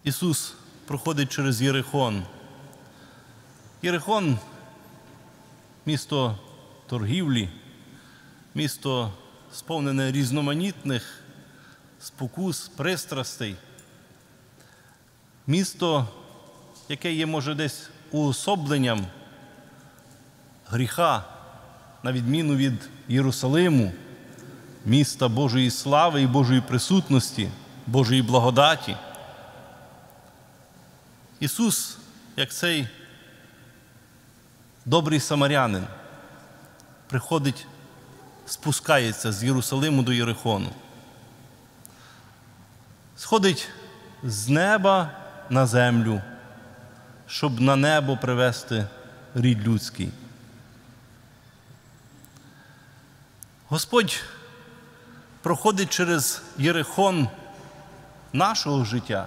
Ісус проходить через Єрихон. Єрихон – місто торгівлі, місто сповнене різноманітних спокус, пристрастей. Місто, яке є, може, десь уособленням гріха, на відміну від Єрусалиму, міста Божої слави і Божої присутності, Божої благодаті. Ісус, як цей добрий самарянин, приходить, спускається з Єрусалиму до Єрихону. Сходить з неба на землю, щоб на небо привести рід людський. Господь проходить через Єрихон нашого життя.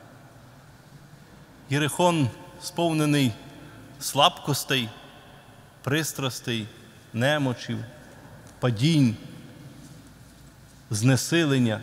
Єрихон сповнений слабкостей, пристрастей, немочів, падінь, знесилення.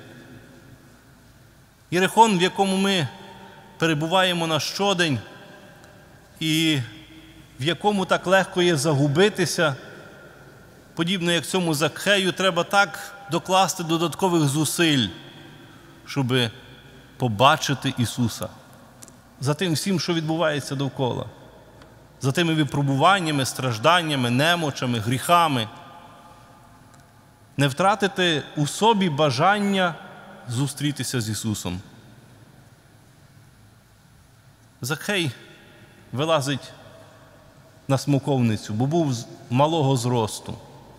Єрихон, в якому ми перебуваємо на щодень і в якому так легко є загубитися, подібно як цьому Закхею, треба так докласти додаткових зусиль, щоб побачити Ісуса. За тим всім, що відбувається довкола. За тими випробуваннями, стражданнями, немочами, гріхами. Не втратити у собі бажання зустрітися з Ісусом. Закхей вилазить на смоковницю, бо був малого зросту.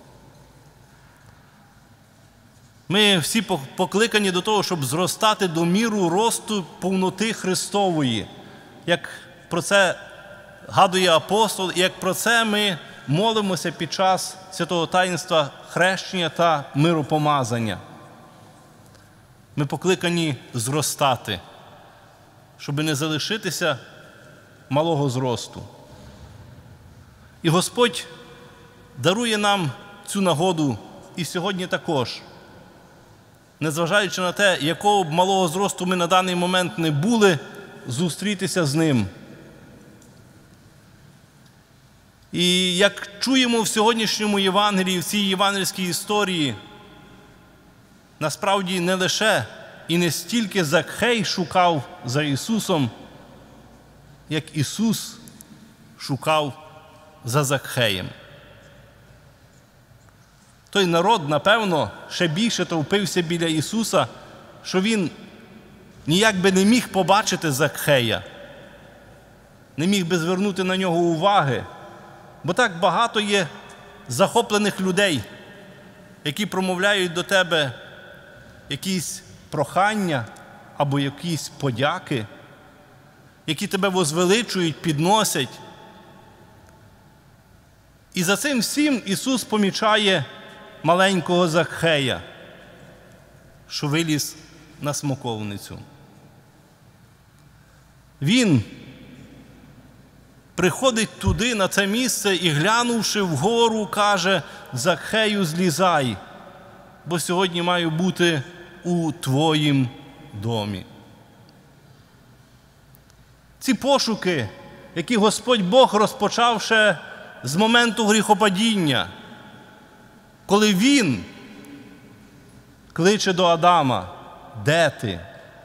Ми всі покликані до того, щоб зростати до міру росту повноти Христової, як про це згадує апостол, і як про це ми молимося під час святого таїнства хрещення та миропомазання. Ми покликані зростати, щоб не залишитися малого зросту. І Господь дарує нам цю нагоду і сьогодні також. Незважаючи на те, якого б малого зросту ми на даний момент не були, зустрітися з Ним. І як чуємо в сьогоднішньому Євангелії, в цій євангельській історії, насправді не лише і не стільки Закхей шукав за Ісусом, як Ісус шукав за Закхеєм. Той народ, напевно, ще більше товпився біля Ісуса, що він ніяк би не міг побачити Закхея, не міг би звернути на нього уваги, бо так багато є захоплених людей, які промовляють до тебе якісь прохання або якісь подяки, які тебе возвеличують, підносять. І за цим всім Ісус помічає маленького Закхея, що виліз на смоковницю. Він приходить туди, на це місце, і, глянувши вгору, каже: «Закхею, злізай, бо сьогодні маю бути у твоїм домі». Ці пошуки, які Господь Бог розпочав ще з моменту гріхопадіння, коли Він кличе до Адама: «Де ти?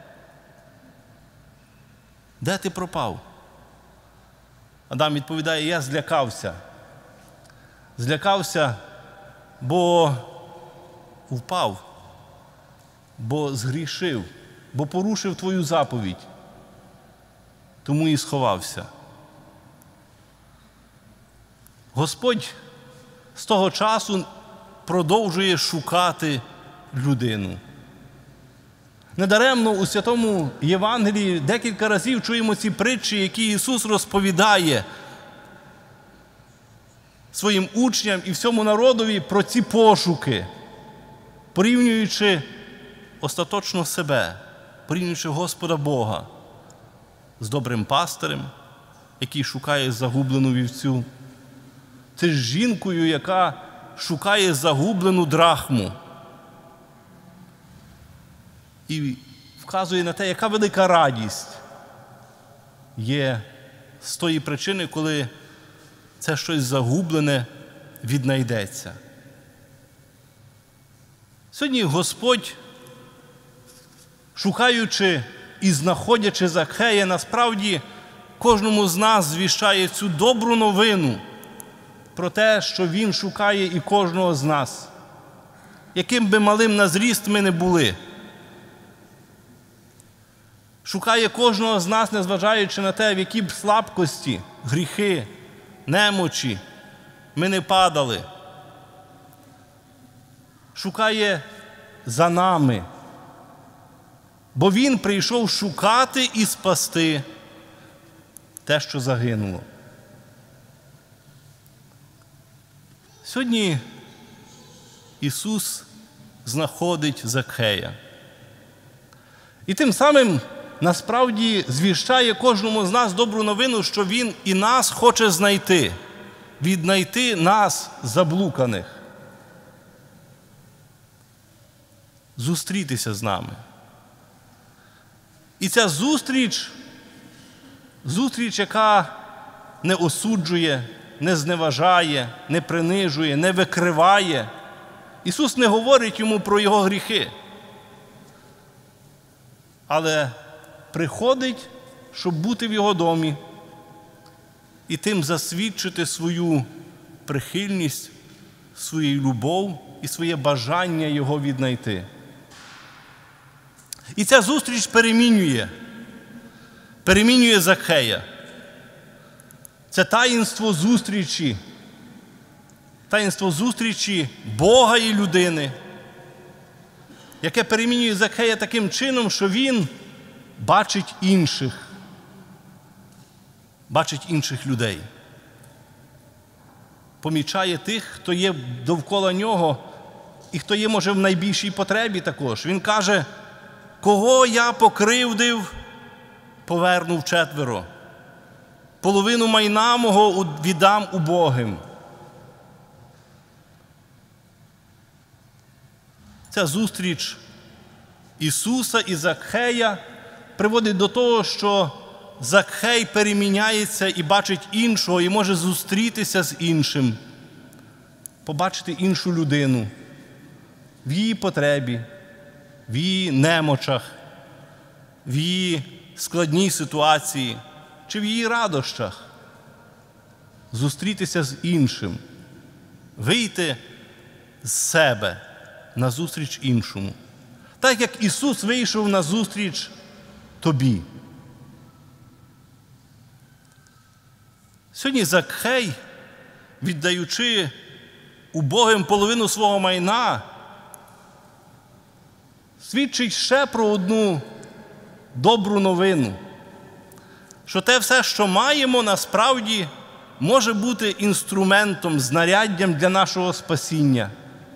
Де ти пропав?» Адам відповідає: «Я злякався. Злякався, бо впав, бо згрішив, бо порушив твою заповідь, тому і сховався». Господь з того часу продовжує шукати людину. Недаремно у Святому Євангелії декілька разів чуємо ці притчі, які Ісус розповідає своїм учням і всьому народові про ці пошуки, порівнюючи остаточно себе, порівнюючи Господа Бога з добрим пастирем, який шукає загублену вівцю, це з жінкою, яка шукає загублену драхму. І вказує на те, яка велика радість є з тої причини, коли це щось загублене віднайдеться. Сьогодні Господь, шукаючи і знаходячи Закхея, насправді кожному з нас звіщає цю добру новину про те, що Він шукає і кожного з нас, яким би малим на зріст ми не були. Шукає кожного з нас, незважаючи на те, в які б слабкості, гріхи, немочі ми не падали. Шукає за нами, бо Він прийшов шукати і спасти те, що загинуло. Сьогодні Ісус знаходить Закхея. І тим самим насправді звіщає кожному з нас добру новину, що Він і нас хоче знайти, віднайти нас, заблуканих, зустрітися з нами. І ця зустріч, яка не осуджує, не зневажає, не принижує, не викриває. Ісус не говорить йому про його гріхи, але приходить, щоб бути в його домі і тим засвідчити свою прихильність, свою любов і своє бажання його віднайти. І ця зустріч перемінює Закхея. Це таїнство зустрічі Бога і людини, яке перемінює Закхея таким чином, що він бачить інших людей. Помічає тих, хто є довкола нього і хто є, може, в найбільшій потребі також. Він каже: кого я покривдив, поверну вчетверо. Половину майна мого віддам убогим. Ця зустріч Ісуса і Закхея приводить до того, що Закхей переміняється і бачить іншого, і може зустрітися з іншим, побачити іншу людину в її потребі, в її немочах, в її складній ситуації чи в її радощах. Зустрітися з іншим, вийти з себе назустріч іншому. Так, як Ісус вийшов назустріч тобі. Сьогодні Закхей, віддаючи убогим половину свого майна, свідчить ще про одну добру новину, що те все, що маємо, насправді може бути інструментом, знаряддям для нашого спасіння.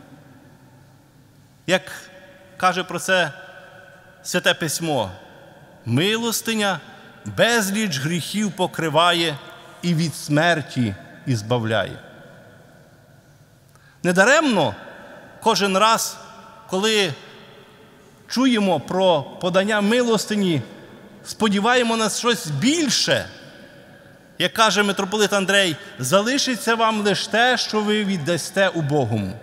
Як каже про це Святе Письмо: милостиня безліч гріхів покриває і від смерті ізбавляє. Недаремно кожен раз, коли чуємо про подання милостині, сподіваємо на щось більше. Як каже митрополит Андрей: залишиться вам лише те, що ви віддасте убогому.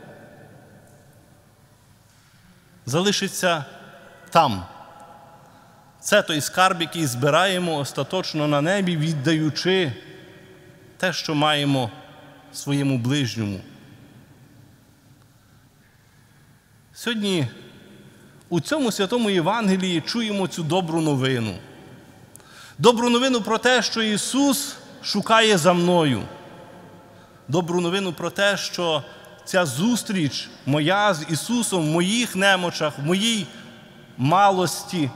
Залишиться там. Це той скарб, який збираємо остаточно на небі, віддаючи те, що маємо своєму ближньому. Сьогодні у цьому Святому Євангелії чуємо цю добру новину. Добру новину про те, що Ісус шукає за мною. Добру новину про те, що ця зустріч моя з Ісусом в моїх немочах, в моїй малості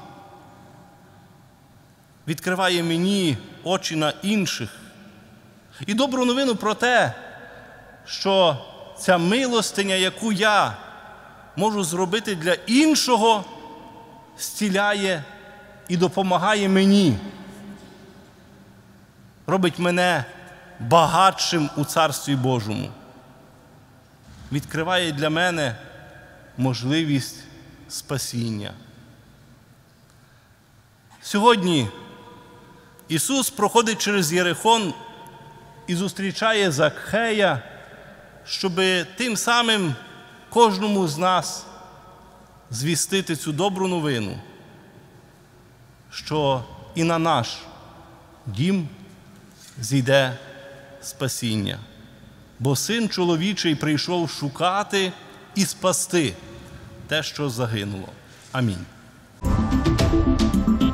відкриває мені очі на інших. І добру новину про те, що ця милостиня, яку я можу зробити для іншого, зціляє і допомагає мені, робить мене багатшим у Царстві Божому, відкриває для мене можливість спасіння. Сьогодні Ісус проходить через Єрихон і зустрічає Закхея, щоб тим самим кожному з нас звістити цю добру новину, що і на наш дім зійде спасіння. Бо Син чоловічий прийшов шукати і спасти те, що загинуло. Амінь.